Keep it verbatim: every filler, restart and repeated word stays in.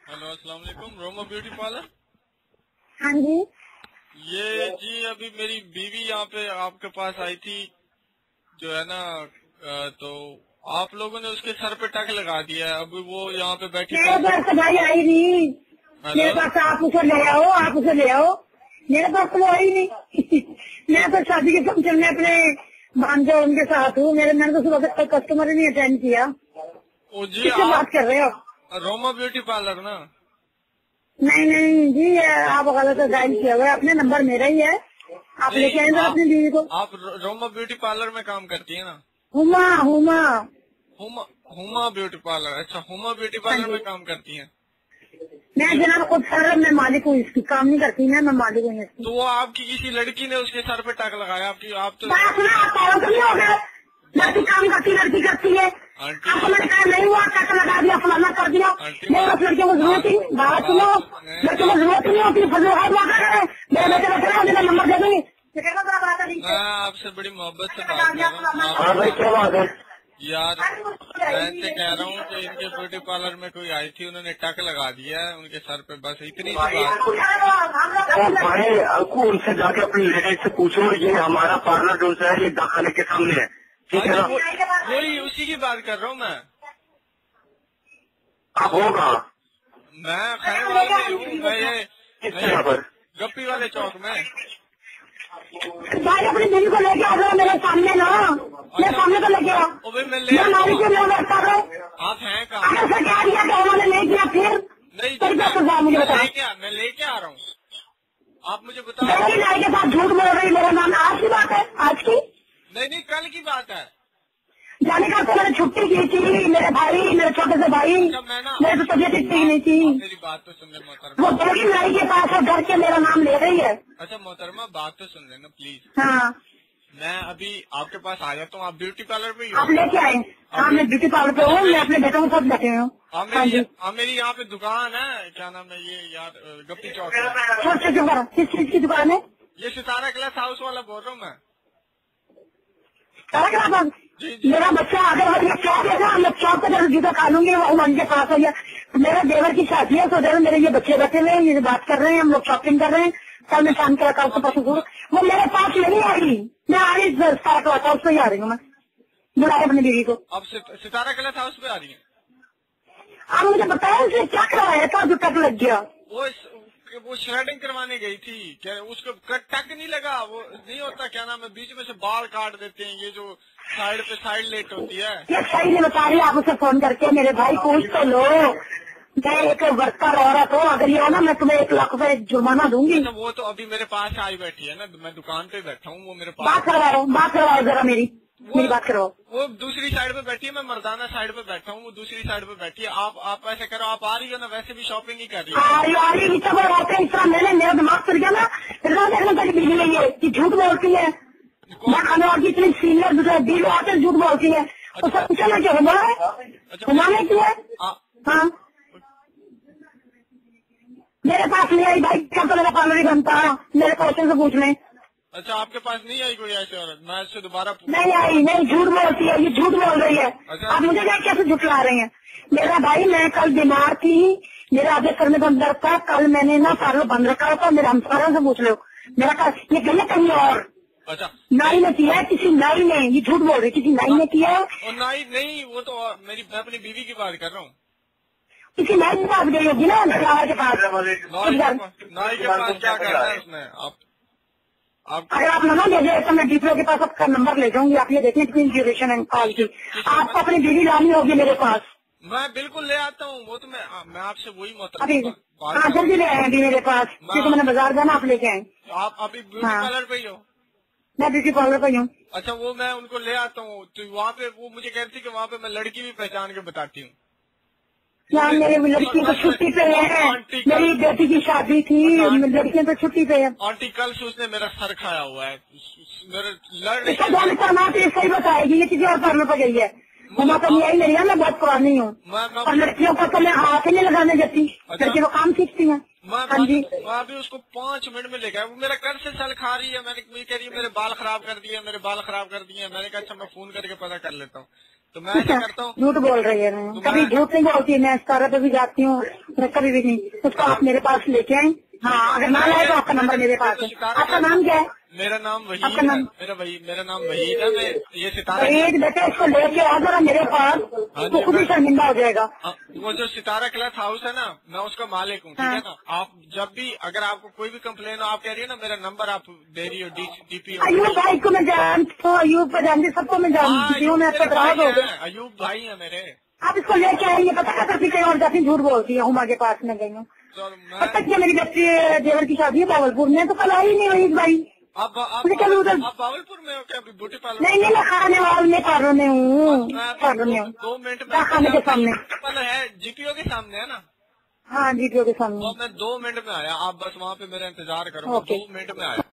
Hello, अस्सलाम वालेकुम। Roma beauty parlour. हाँ जी। ये जी अभी मेरी बीवी यहाँ पे आपके पास आई थी, जो है ना, तो आप लोगों ने उसके सर पे टक लगा दिया है। अभी वो यहाँ पे बैठी मेरे पास तो भाई आई नहीं। मेरे हेलो, पास तो आप उसे ले आओ, आप उसे ले आओ। मेरे पास तो वो आई नहीं। मैं तो शादी के फंक्शन में अपने भांजे उनके साथ हूँ। मेरे मैंने तो सुबह तक कस्टमर ही नहीं अटेंड किया। ओ जी किससे आप बात कर रहे हो? रोमा ब्यूटी पार्लर ना? नहीं नहीं जी, आप गलत डायल किया हुआ है। अपने नंबर मेरा ही है। आप नहीं, लेके आएंगे आप, अपनी बीवी को। आप रोमा ब्यूटी पार्लर में काम करती है ना? Huma Huma Huma Huma beauty parlour. अच्छा, हुमा ब्यूटी हाँ पार्लर जी। में काम करती हैं। मैं जनाब खुद सर मैं मालिक हूँ इसकी, काम नहीं करती मैं मैं मालिक हूँ इसकी। तो वो आपकी किसी लड़की ने उसके सर पे टक लगाया? आपकी आप तो बात सुना, आप पागल तो नहीं हो गए? लड़की काम करती लड़की करती है। आंटी आपको मैंने कहा नहीं हुआ, टक लगा दिया, फलाना कर दिया। आंटी नहीं, बस लड़कियों को जरूरत ही बात सुनो, लड़कियों को जरूरत ही नहीं होती। फजल हाथ बात है, मेरे बेटे बैठे हैं, मुझे नंबर दे दूंगी। मैं आपसे बड़ी मोहब्बत से बात कर रहा हूँ। हाँ भाई, क्या बात है? यार मैं इनसे कह रहा हूँ कि इनके ब्यूटी पार्लर में कोई आई थी, उन्होंने टक लगा दिया है उनके सर पे, बस इतनी सी बात। तो भाई आपको उनसे जाके अपने लेडीज से पूछो, ये हमारा पार्लर जो है ये दखाने के सामने है, ठीक है ना? वो- वही उसी की बात कर रहा हूँ मैं। आप हो कहाँ? मैं खाने वाले में हूँ। मैं ये किस जगह पर? गप्पी वाले चौक में। भाई अपनी बीवी को लेके आ जाओ मेरे सामने ना, मेरे सामने तो लेके आओ। ओ भाई मैं ले मैं मालिक को ले बैठता हूँ। आप हैं कहाँ? अगर से क्या किया तो उन्होंने नहीं किया, फिर नहीं फिर क्या मैं सुझाव मुझे मैं बताओ। लेके आ मैं लेके आ रहा हूँ, आप मुझे बताओ। लड़की नाई के साथ झूठ बोल रही, मेरा नाम आज की बात है, आज की। नहीं नहीं, कल की बात है। जाने का तो मैंने छुट्टी की थी, मेरे भाई, मेरे छोटे से भाई, अच्छा, मैं ना मेरी तो तबियत ठीक नहीं थी। आप मेरी बात तो सुन ले मोहतरमा। वो बड़ी नाई के पास है, घर के मेरा नाम ले रही है। अच्छा मोहतरमा, बात तो सुन लेना प्लीज। हाँ, मैं अभी आपके पास आ जाता हूँ। आप ब्यूटी पार्लर में ही आप हो? लेके आए? हाँ, मैं ब्यूटी पार्लर पे हूँ, मैं अपने बेटों के साथ बैठे हुए हूँ। आप हाँ मेरी जी। आप मेरी यहाँ पे दुकान है, क्या नाम है ये यार, गप्पी चौक में। छोटे से दुकान, किस चीज की दुकान है? ये सितारा क्लास हाउस वाला बोल रहा हूँ मैं। सारा ग्राहक जी जी। मेरा बच्चा अगर वो चौक है ना, मैं चौक पे जब जूता खा लूंगी, वो उनके पास है। मेरा देवर की शादी है, तो देवर मेरे ये बच्चे बैठे हुए हैं, ये बात कर रहे हैं, हम लोग शॉपिंग कर रहे हैं। कल मैं शाम के कल से परसों दूर वो मेरे पास नहीं आ रही, मैं आ रही सारा क्लास हाउस पे ही आ रही हूँ। मैं बुलाए अपनी बीवी को। अब सित- सितारा क्लास हाउस पे आ रही है? आप मुझे बताया उसे क्या करवाया था जो टक लग गया? वो इस, वो श्रेडिंग करवाने गई थी क्या? उसको कट टक नहीं लगा? वो नहीं होता, क्या नाम है, बीच में से बाल काट देते हैं, ये जो साइड पे साइड लेट होती है। ये सही नहीं बता रही, आप उसे फोन करके मेरे भाई पूछ तो लो। मैं एक वर्कर औरत हूँ, अगर ये हो ना मैं तुम्हें एक लाख रुपए जुर्माना दूंगी। अच्छा, वो तो अभी मेरे पास आई बैठी है ना, मैं दुकान पे बैठा हूँ, वो मेरे बात पास करवा रहा हूँ, बात करवाओ जरा मेरी मेरी बात करवाओ। वो दूसरी साइड पे बैठी है, मैं मर्दाना साइड पे बैठा हूँ, वो दूसरी साइड पे बैठी है। आप आप ऐसे करो, आप आ रही हो ना, वैसे भी शॉपिंग ही कर रही है। आ रही आ रही इतना बड़ा बात है, इस तरह मैंने मेरा दिमाग फिर गया ना, फिर मैं देखना तक बीवी नहीं है कि झूठ बोलती है। मैं खाने वाली इतनी सीनियर दूसरे बीवी आते झूठ बोलती है, तो सब पूछा ना क्या हुआ है, हुआ नहीं किया है। आ- हाँ, मेरे पास नहीं आई भाई, क्या तो मेरा पार्लर ही बनता है, मेरे क्वेश्चन से पूछ लें। अच्छा, आपके पास नहीं आई कोई ऐसी औरत? मैं इससे दोबारा पूछ- नहीं आई, नहीं झूठ बोलती है, ये झूठ बोल रही है। अच्छा। आप मुझे क्या कैसे झुठला रहे हैं? मेरा भाई, मैं कल बीमार थी, मेरा आधे सर में दम दर्द था, कल मैंने ना पार्लर बंद रखा था, मेरे हमसारों से पूछ लो। मेरा कल ये गलत कहीं और अच्छा, नाई ने किया है, किसी नाई ने, ये झूठ बोल रही, किसी नाई ने किया है, और नाई नहीं, वो तो मेरी, मैं अपनी बीवी की बात कर रहा हूँ। किसी नाई के पास गई होगी ना, फ्लावर के पास। नाई के पास नाई के पास क्या करना है उसने? आप आप अगर आप नंबर दे दे तो मैं डीपीओ के पास आपका नंबर ले जाऊंगी, आप ये देखें कितनी ड्यूरेशन है कॉल की। आपको अपनी बीवी लानी होगी मेरे पास मैं बिल्कुल ले आता हूँ, वो तो मैं मैं आपसे वही अभी। मोहतरमा हाँ, बात जल्दी ले आए अभी मेरे पास, क्योंकि मैंने बाजार जाना, आप लेके आए। आप अभी ब्यूटी हाँ। पार्लर पे ही हो? मैं ब्यूटी पार्लर पर हूँ। अच्छा, वो मैं उनको ले आता हूँ, तो वहाँ पे वो मुझे कहती थी कि वहाँ पे मैं लड़की भी पहचान के बताती हूँ। यहाँ मेरी लड़की तो छुट्टी पे है, आंटी मेरी बेटी की शादी थी, लड़कियाँ तो छुट्टी पे है। आंटी कल से उसने मेरा सर खाया हुआ है, मेरे लड़ रही इसका है। जान करना तो ये सही बताएगी, ये किसी और पार्लर पर गई है। हुमा तो नहीं आई मेरी, मैं बहुत पुरानी हूँ, मैं और लड़कियों को तो मैं हाथ ही नहीं लगाने देती, लड़की को काम सीखती है। मैं हाँ जी। मैं अभी उसको पाँच मिनट में ले गया, वो मेरा कल से सर खा रही है। मैंने मुझे कह रही है मेरे बाल खराब कर दिए, मेरे बाल खराब कर दिए। मैंने कहा अच्छा मैं फोन करके पता कर लेता हूँ। तो मैं ऐसा करता हूँ। झूठ बोल रही है मैं, कभी झूठ नहीं बोलती, मैं स्टारा पे भी जाती हूँ, मैं कभी भी नहीं। उसको आप मेरे पास लेके आए। हाँ, अगर ना लाए तो आपका नंबर मेरे पास है। आपका नाम क्या है? मेरा नाम वहीद आपका है। नाम? मेरा वही मेरा नाम वहीद है। मैं ये सितारा वहीद बेटे, इसको लेके आ जरा मेरे पास, तो खुद ही शर्मिंदा हो जाएगा। हाँ, वो जो सितारा क्लॉथ हाउस है ना, मैं उसका मालिक हूँ, ठीक है ना। आप जब भी अगर आपको कोई भी कंप्लेन हो, आप कह रही है ना मेरा नंबर आप दे रही हो, डीपी अयूब भाई को मैं जानती हूँ, अयूब को जानती, सबको मैं जानती हूँ, मैं आपका ग्राहक हो गया। अयूब भाई है मेरे। आप इसको लेके आएंगे, पता क्या करती कहीं और जाती, झूठ बोलती है, हुमा के पास में गई हूँ। तो अब तक मेरी बच्ची देवर की शादी है बावलपुर में, तो कल आई नहीं वहीद भाई। आप आप मुझे कल उधर आप बावलपुर में हो क्या? अभी ब्यूटी पार्लर? नहीं नहीं, मैं खाने वाले में पार्लर में हूँ, पार्लर में हूँ, दो मिनट में खाने के सामने है, जीपीओ के सामने है ना। हाँ, जीपीओ के सामने। तो मैं दो मिनट में आया, आप बस वहाँ पे मेरा इंतजार करो, दो मिनट में आया।